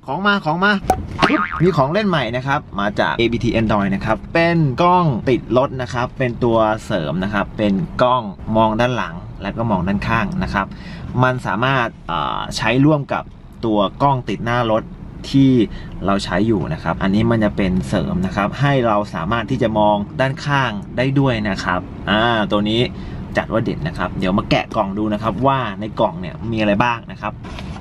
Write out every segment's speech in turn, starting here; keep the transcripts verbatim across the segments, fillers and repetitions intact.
ของมาของมามีของเล่นใหม่นะครับมาจาก เอ บี ที Android นะครับเป็นกล้องติดรถนะครับเป็นตัวเสริมนะครับเป็นกล้องมองด้านหลังแล้วก็มองด้านข้างนะครับมันสามารถใช้ร่วมกับตัวกล้องติดหน้ารถที่เราใช้อยู่นะครับอันนี้มันจะเป็นเสริมนะครับให้เราสามารถที่จะมองด้านข้างได้ด้วยนะครับอ่าตัวนี้จัดว่าเด็ดนะครับเดี๋ยวมาแกะกล่องดูนะครับว่าในกล่องเนี่ยมีอะไรบ้างนะครับ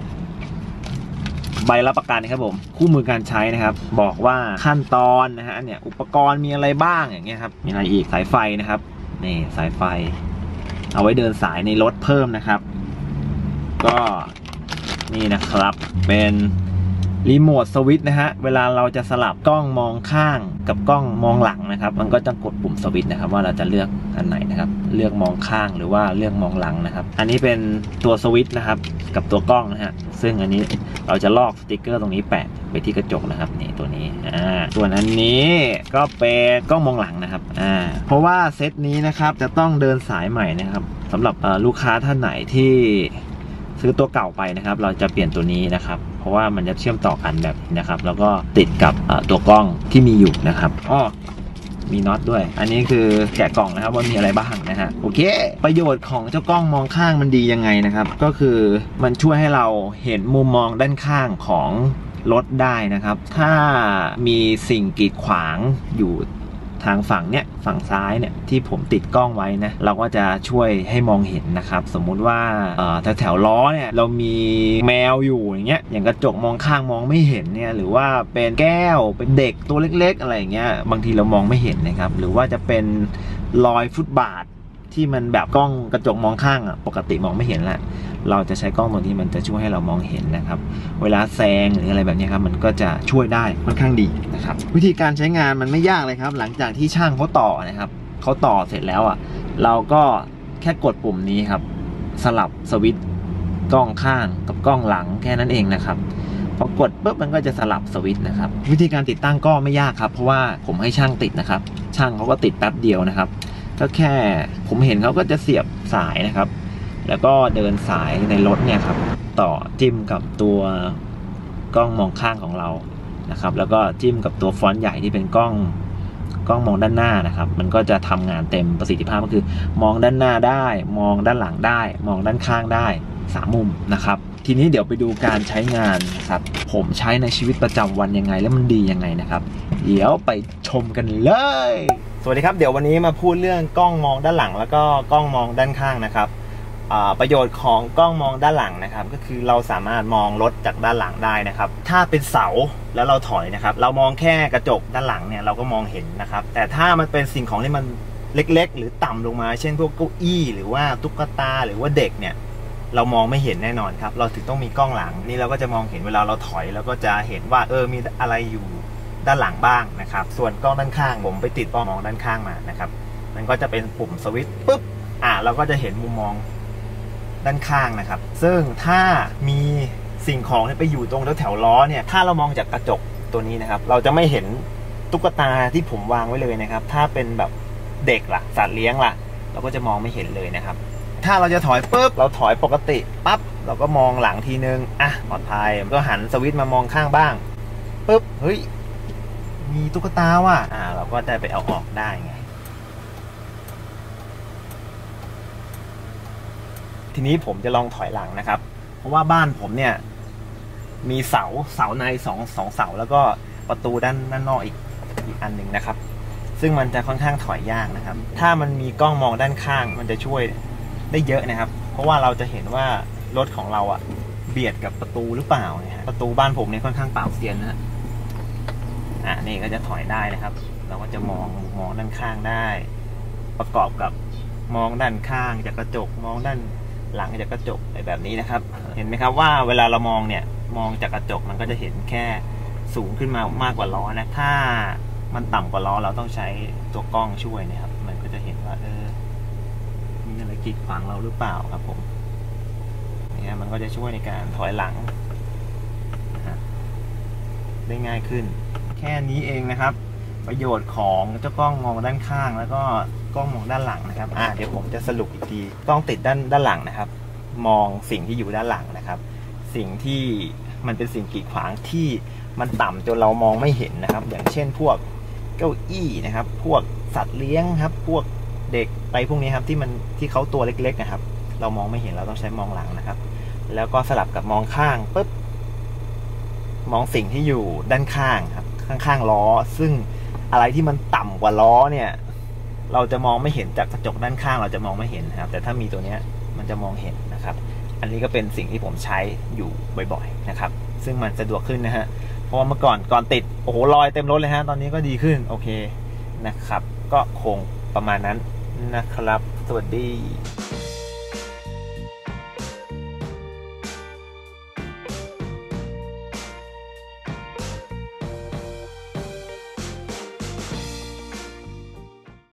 ใบรับประกันนะครับผมคู่มือการใช้นะครับบอกว่าขั้นตอนนะฮะเนี่ยอุปกรณ์มีอะไรบ้างอย่างเงี้ยครับมีอะไรอีกสายไฟนะครับนี่สายไฟเอาไว้เดินสายในรถเพิ่มนะครับก็นี่นะครับเป็นรีโมทสวิตช์นะฮะเวลาเราจะสลับกล้องมองข้างกับกล้องมองหลังนะครับมันก็จะกดปุ่มสวิตช์นะครับว่าเราจะเลือกอันไหนนะครับเลือกมองข้างหรือว่าเลือกมองหลังนะครับอันนี้เป็นตัวสวิตช์นะครับกับตัวกล้องนะฮะซึ่งอันนี้เราจะลอกสติกเกอร์ตรงนี้แปะไปที่กระจกนะครับนี่ตัวนี้อ่าส่วนอันนี้ก็เป็นกล้องมองหลังนะครับอ่าเพราะว่าเซตนี้นะครับจะต้องเดินสายใหม่นะครับสำหรับลูกค้าท่านไหนที่ซื้อตัวเก่าไปนะครับเราจะเปลี่ยนตัวนี้นะครับเพราะว่ามันจะเชื่อมต่อกันแบบนี้นะครับแล้วก็ติดกับตัวกล้องที่มีอยู่นะครับอ้อมีน็อตด้วยอันนี้คือแกะกล่องนะครับว่ามีอะไรบ้างนะฮะโอเคประโยชน์ของเจ้ากล้องมองข้างมันดียังไงนะครับก็คือมันช่วยให้เราเห็นมุมมองด้านข้างของรถได้นะครับถ้ามีสิ่งกีดขวางอยู่ทางฝั่งเนี้ยฝั่งซ้ายเนี่ยที่ผมติดกล้องไว้นะเราก็จะช่วยให้มองเห็นนะครับสมมุติว่าแถวแถวล้อเนี่ยเรามีแมวอยู่อย่างเงี้ยอย่างกระจกมองข้างมองไม่เห็นเนี่ยหรือว่าเป็นแก้วเป็นเด็กตัวเล็กๆอะไรอย่างเงี้ยบางทีเรามองไม่เห็นนะครับหรือว่าจะเป็นรอยฟุตบาทที่มันแบบกล้องกระจกมองข้างอ่ะปกติมองไม่เห็นละเราจะใช้กล้องตัวนี้มันจะช่วยให้เรามองเห็นนะครับเวลาแซงหรืออะไรแบบนี้ครับมันก็จะช่วยได้ค่อนข้างดีนะครับวิธีการใช้งานมันไม่ยากเลยครับหลังจากที่ช่างเขาต่อนะครับเขาต่อเสร็จแล้วอ่ะเราก็แค่กดปุ่มนี้ครับสลับสวิตช์กล้องข้างกับกล้องหลังแค่นั้นเองนะครับพอกดปุ๊บมันก็จะสลับสวิตช์นะครับวิธีการติดตั้งก็ไม่ยากครับเพราะว่าผมให้ช่างติดนะครับช่างเขาก็ติดแป๊บเดียวนะครับก็แค่ผมเห็นเขาก็จะเสียบสายนะครับแล้วก็เดินสายในรถเนี่ยครับต่อจิ้มกับตัวกล้องมองข้างของเรานะครับแล้วก็จิ้มกับตัวฟอนต์ใหญ่ที่เป็นกล้องกล้องมองด้านหน้านะครับมันก็จะทำงานเต็มประสิทธิภาพก็คือมองด้านหน้าได้มองด้านหลังได้มองด้านข้างได้สามมุมนะครับทีนี้เดี๋ยวไปดูการใช้งานครับผมใช้ในชีวิตประจำวันยังไงแล้วมันดียังไงนะครับเดี๋ยวไปชมกันเลยสวัสดีครับเดี๋ยววันนี้มาพูดเรื่องกล้องมองด้านหลังแล้วก็กล้องมองด้านข้างนะครับประโยชน์ของกล้องมองด้านหลังนะครับก็คือเราสามารถมองรถจากด้านหลังได้นะครับถ้าเป็นเสาแล้วเราถอยนะครับเรามองแค่กระจกด้านหลังเนี่ยเราก็มองเห็นนะครับแต่ถ้ามันเป็นสิ่งของที่มันเล็กๆหรือต่ำลงมาเช่นพวกเก้าอี้หรือว่าตุ๊กตาหรือว่าเด็กเนี่ยเรามองไม่เห็นแน่นอนครับเราถึงต้องมีกล้องหลังนี่เราก็จะมองเห็นเวลาเราถอยเราก็จะเห็นว่าเออมีอะไรอยู่ด้านหลังบ้างนะครับส่วนกล้องด้านข้างผมไปติดกล้องมองด้านข้างมานะครับมันก็จะเป็นปุ่มสวิตช์ปุ๊บอ่าเราก็จะเห็นมุมมองด้านข้างนะครับซึ่งถ้ามีสิ่งของไปอยู่ตรงแถวล้อเนี่ยถ้าเรามองจากกระจกตัวนี้นะครับเราจะไม่เห็นตุ๊กตาที่ผมวางไว้เลยนะครับถ้าเป็นแบบเด็กล่ะสัตว์เลี้ยงล่ะเราก็จะมองไม่เห็นเลยนะครับถ้าเราจะถอยปุ๊บเราถอยปกติปั๊บเราก็มองหลังทีนึงอ่ะปลอดภัยก็หันสวิตช์มามองข้างบ้างปุ๊บเฮ้ยมีตุ๊กตาว่ะอ่าเราก็ได้ไปเอาออกได้ไงทีนี้ผมจะลองถอยหลังนะครับเพราะว่าบ้านผมเนี่ยมีเสาเสาในสองสองเสาแล้วก็ประตูด้านด้านนอกอีกอีกอันหนึ่งนะครับซึ่งมันจะค่อนข้างถอยยากนะครับถ้ามันมีกล้องมองด้านข้างมันจะช่วยได้เยอะนะครับเพราะว่าเราจะเห็นว่ารถของเราอ่ะเบียดกับประตูหรือเปล่าเนี่ยประตูบ้านผมเนี่ยค่อนข้างเปล่าเซียนนะอ่ะนี่ก็จะถอยได้นะครับเราก็จะมองมองด้านข้างได้ประกอบกับมองด้านข้างจากกระจกมองด้านหลังจากกระจกแบบนี้นะครับเห็นไหมครับว่าเวลาเรามองเนี่ยมองจากกระจกมันก็จะเห็นแค่สูงขึ้นมามากกว่าล้อนะถ้ามันต่ำกว่าล้อเราต้องใช้ตัวกล้องช่วยนะครับมันก็จะเห็นว่าเออมีอะไรกีดขวางเราหรือเปล่าครับผมเนี่ยมันก็จะช่วยในการถอยหลังนะฮะได้ง่ายขึ้นแค่นี้เองนะครับประโยชน์ของเจ้ากล้องมองด้านข้างแล้วก็กล้องมองด้านหลังนะครับอ่าเดี๋ยวผมจะสรุปอีกทีกล้องติดด้านด้านหลังนะครับมองสิ่งที่อยู่ด้านหลังนะครับสิ่งที่มันเป็นสิ่งกีดขวางที่มันต่ำจนเรามองไม่เห็นนะครับอย่างเช่นพวกเก้าอี้นะครับพวกสัตว์เลี้ยงครับพวกเด็กไปพวกนี้ครับที่มันที่เขาตัวเล็กๆนะครับเรามองไม่เห็นเราต้องใช้มองหลังนะครับแล้วก็สลับกับมองข้างปุ๊บมองสิ่งที่อยู่ด้านข้างครับข้างๆล้อซึ่งอะไรที่มันต่ำกว่าล้อเนี่ยเราจะมองไม่เห็นจากกระจกด้านข้างเราจะมองไม่เห็นนะครับแต่ถ้ามีตัวเนี้ยมันจะมองเห็นนะครับอันนี้ก็เป็นสิ่งที่ผมใช้อยู่บ่อยๆนะครับซึ่งมันสะดวกขึ้นนะฮะเพราะว่าเมื่อก่อนก่อนติดโอ้โหรอยเต็มรถเลยฮะตอนนี้ก็ดีขึ้นโอเคนะครับก็คงประมาณนั้นนะครับสวัสดี